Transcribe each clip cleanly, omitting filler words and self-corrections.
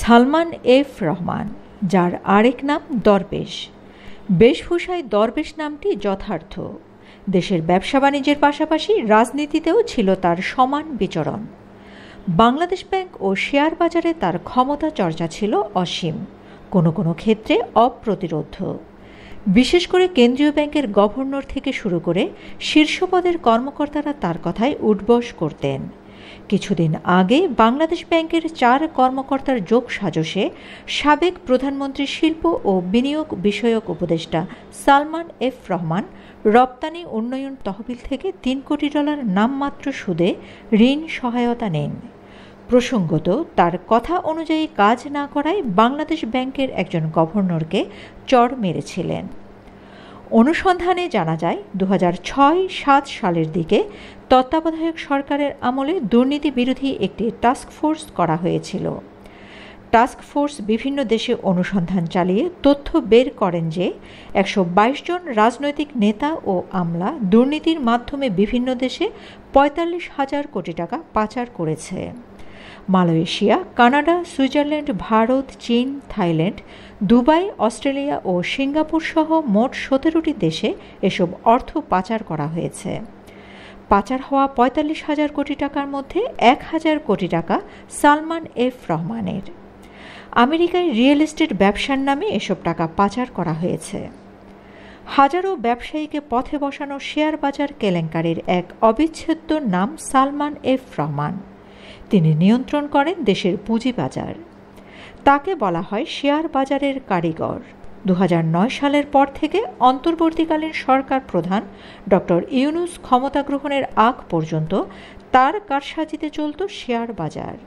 Salman F Rahman, যার আরেক নাম দরবেশ। বেশভূষায় দরবেশ নামটি যথার্থ। দেশের ব্যবসা বাণিজ্যের পাশাপাশি রাজনীতিতেও ছিল তার সমান বিচরণ। বাংলাদেশ ব্যাংক ও শেয়ার বাজারে তার ক্ষমতা চর্চা ছিল অসীম, কোনো কোনো ক্ষেত্রে অপ্রতিরোধ্য। বিশেষ করে কেন্দ্রীয় ব্যাংকের গভর্নর থেকে শুরু করে শীর্ষ পদের কর্মকর্তারা তার কথায় উঠবস করতেন। কিছুদিন আগে বাংলাদেশ ব্যাংকের 4 কর্মকর্তার যোগ সাজশে সাবেক প্রধানমন্ত্রী শিল্প ও বিনিয়োগ বিষয়ক উপদেষ্টা সালমান এফ রহমান রপ্তানি উন্নয়ন তহবিল থেকে $3 কোটি নামমাত্র সুদে ঋণ সহায়তা নেন। প্রসঙ্গত, তার কথা অনুযায়ী কাজ না করায় বাংলাদেশ ব্যাংকের একজন গভর্নরকে চড় মেরেছিলেন। অনুসন্ধানে জানা যায় 2006-07 সালের দিকে তত্ত্বাবধায়ক সরকারের আমলে দুর্নীতি বিরোধী একটি টাস্কফোর্স করা হয়েছিল। টাস্কফোর্স বিভিন্ন দেশে অনুসন্ধান চালিয়ে তথ্য বের করেন যে 122 জন রাজনৈতিক নেতা ও আমলা দুর্নীতির মাধ্যমে বিভিন্ন দেশে 45,000 কোটি টাকা পাচার করেছে। মালয়েশিয়া, কানাডা, সুইজারল্যান্ড, ভারত, চীন, থাইল্যান্ড, দুবাই, অস্ট্রেলিয়া ও সিঙ্গাপুর সহ মোট 17টি দেশে এসব অর্থ পাচার করা হয়েছে। পাচার হওয়া 45,000 কোটি টাকার মধ্যে 1,000 কোটি টাকা সালমান এফ রহমানের। আমেরিকায় রিয়েল এস্টেট ব্যবসার নামে এসব টাকা পাচার করা হয়েছে। হাজারো ব্যবসায়ীকে পথে বসানো শেয়ার বাজার কেলেঙ্কারির এক অবিচ্ছেদ্য নাম সালমান এফ রহমান। তিনি নিয়ন্ত্রণ করেন দেশের পুঁজিবাজার। তাকে বলা হয় শেয়ার বাজারের কারিগর। 2009 সালের পর থেকে অন্তর্বর্তীকালীন সরকার প্রধান ডক্টর ইউনূস ক্ষমতা গ্রহণের আগ পর্যন্ত তার কারসাজিতে চলত শেয়ার বাজার।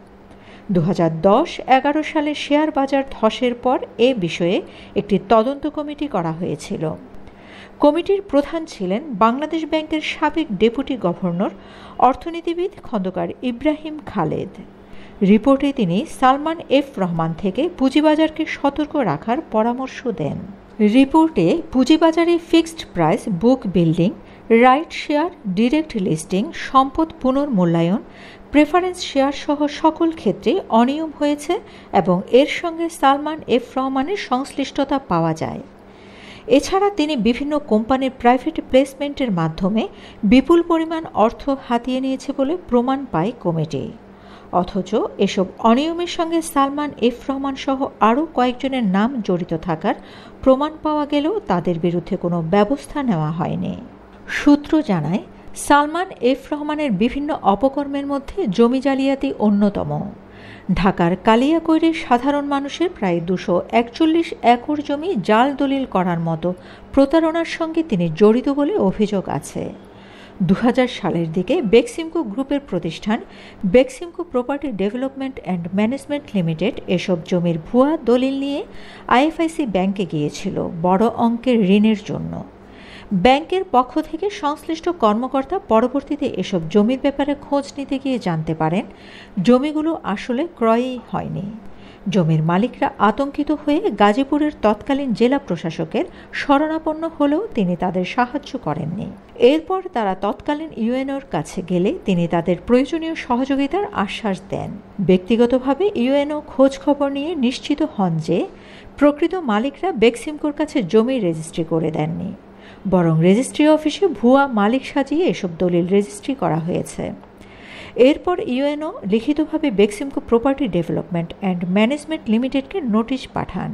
2010-11 সালে শেয়ার বাজার ধসের পর এ বিষয়ে একটি তদন্ত কমিটি করা হয়েছিল। কমিটির প্রধান ছিলেন বাংলাদেশ ব্যাংকের সাবেক ডেপুটি গভর্নর অর্থনীতিবিদ খন্দকার ইব্রাহিম খালেদ। রিপোর্টে তিনি সালমান এফ রহমান থেকে পুঁজিবাজারকে সতর্ক রাখার পরামর্শ দেন। রিপোর্টে পুঁজিবাজারে fixed price book building, right share, direct listing, সম্পদ পুনর্মূল্যায়ন, প্রেফারেন্স শেয়ার সহ সকল ক্ষেত্রে অনিয়ম হয়েছে এবং এর সঙ্গে সালমান এফ রহমানের সংশ্লিষ্টতা পাওয়া যায়। এছাড়া তিনি বিভিন্ন কোম্পানির প্রাইভেট প্লেসমেন্টের মাধ্যমে বিপুল পরিমাণ অর্থ হাতিয়ে নিয়েছে বলে প্রমাণ পায় কমিটি। অথচ এসব অনিয়মের সঙ্গে সালমান এফ রহমান সহ আরও কয়েকজনের নাম জড়িত থাকার প্রমাণ পাওয়া গেলেও তাদের বিরুদ্ধে কোনো ব্যবস্থা নেওয়া হয়নি। সূত্র জানায়, সালমান এফ রহমানের বিভিন্ন অপকর্মের মধ্যে জমি জালিয়াতি অন্যতম। ঢাকার কালিয়াকৈরের সাধারণ মানুষের প্রায় 241 একর জমি জাল দলিল করার মতো প্রতারণার সঙ্গে তিনি জড়িত বলে অভিযোগ আছে। 2000 সালের দিকে বেক্সিমকো গ্রুপের প্রতিষ্ঠান Beximco property development and management limited এসব জমির ভুয়া দলিল নিয়ে আইএফআইসি ব্যাংকে গিয়েছিল বড় অঙ্কের ঋণের জন্য। ব্যাংকের পক্ষ থেকে সংশ্লিষ্ট কর্মকর্তা পরবর্তীতে এসব জমির ব্যাপারে খোঁজ নিতে গিয়ে জানতে পারেন জমিগুলো আসলে ক্রয়ই হয়নি। জমির মালিকরা আতঙ্কিত হয়ে গাজীপুরের তৎকালীন জেলা প্রশাসকের শরণাপন্ন হলেও তিনি তাদের সাহায্য করেননি। এরপর তারা তৎকালীন ইউএনওর কাছে গেলে তিনি তাদের প্রয়োজনীয় সহযোগিতার আশ্বাস দেন। ব্যক্তিগতভাবে ইউএনও খোঁজ খবর নিয়ে নিশ্চিত হন যে প্রকৃত মালিকরা বেক্সিমকোর কাছে জমি রেজিস্ট্রি করে দেননি, বরং রেজিস্ট্রি অফিসে ভুয়া মালিক সাজিয়ে এসব দলিল রেজিস্ট্রি করা হয়েছে। এরপর ইউএনও লিখিতভাবে Beximco property development and management লিমিটেডকে নোটিশ পাঠান।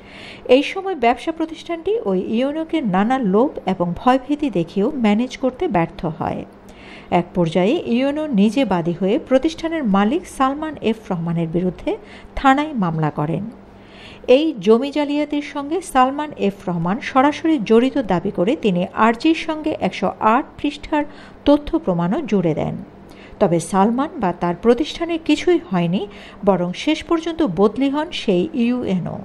এই সময় ব্যবসা প্রতিষ্ঠানটি ওই ইউএনওকে নানা লোভ এবং ভয়ভীতি দেখিয়েও ম্যানেজ করতে ব্যর্থ হয়। এক পর্যায়ে ইউএনও নিজে বাদী হয়ে প্রতিষ্ঠানের মালিক সালমান এফ রহমানের বিরুদ্ধে থানায় মামলা করেন। এই জমি জালিয়াতির সঙ্গে সালমান এফ রহমান সরাসরি জড়িত দাবি করে তিনি আরজির সঙ্গে 108 পৃষ্ঠার তথ্য প্রমাণও জুড়ে দেন। তবে সালমান বা তার প্রতিষ্ঠানের কিছুই হয়নি, বরং শেষ পর্যন্ত বদলি হন সেই ইউএনও।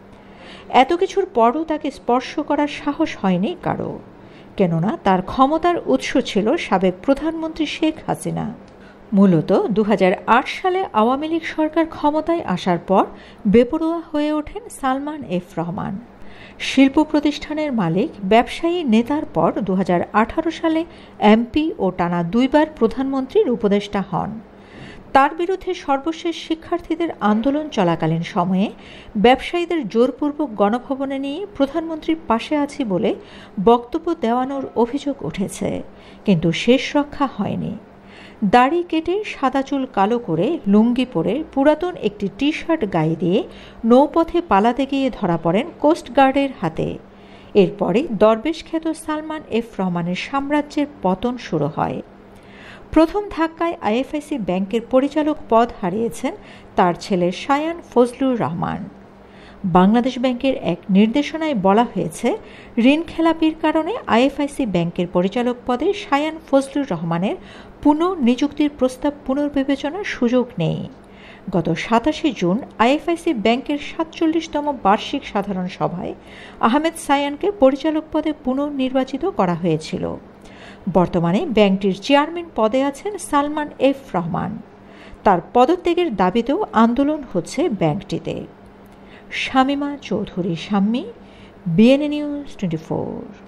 এত কিছুর পরও তাকে স্পর্শ করার সাহস হয়নি কারো, কেননা তার ক্ষমতার উৎস ছিল সাবেক প্রধানমন্ত্রী শেখ হাসিনা। মূলত 2008 সালে আওয়ামী লীগ সরকার ক্ষমতায় আসার পর বেপরোয়া হয়ে ওঠেন সালমান এফ রহমান। শিল্প প্রতিষ্ঠানের মালিক, ব্যবসায়ী নেতার পর 2018 সালে এমপি ও টানা 2 বার প্রধানমন্ত্রীর উপদেষ্টা হন। তার বিরুদ্ধে সর্বশেষ শিক্ষার্থীদের আন্দোলন চলাকালীন সময়ে ব্যবসায়ীদের জোরপূর্বক গণভবনে নিয়ে প্রধানমন্ত্রীর পাশে আছি বলে বক্তব্য দেওয়ানোর অভিযোগ উঠেছে, কিন্তু শেষ রক্ষা হয়নি। দাড়ি কেটে সাদা চুল কালো করে লুঙ্গি পরে পুরাতন একটি টি শার্ট গায়ে দিয়ে নৌপথে পালাতে গিয়ে ধরা পড়েন কোস্টগার্ডের হাতে। এরপরে দরবেশ খ্যাত সালমান এফ রহমানের সাম্রাজ্যের পতন শুরু হয়। প্রথম ধাক্কায় আইএফআইসি ব্যাংকের পরিচালক পদ হারিয়েছেন তার ছেলে শায়ান ফজলুর রহমান। বাংলাদেশ ব্যাংকের এক নির্দেশনায় বলা হয়েছে, ঋণ খেলাপির কারণে আইএফআইসি ব্যাংকের পরিচালক পদে শায়ান ফজলুর রহমানের পুনঃনিযুক্তির প্রস্তাব পুনর্বিবেচনার সুযোগ নেই। গত ২৭ জুন আইএফআইসি ব্যাংকের ৪৭তম বার্ষিক সাধারণ সভায় আহমেদ সায়ানকে পরিচালক পদে পুনর্নির্বাচিত করা হয়েছিল। বর্তমানে ব্যাংকটির চেয়ারম্যান পদে আছেন সালমান এফ রহমান। তার পদত্যাগের দাবিতেও আন্দোলন হচ্ছে ব্যাংকটিতে। Shamima Chowdhury Shammi, BNA news 24।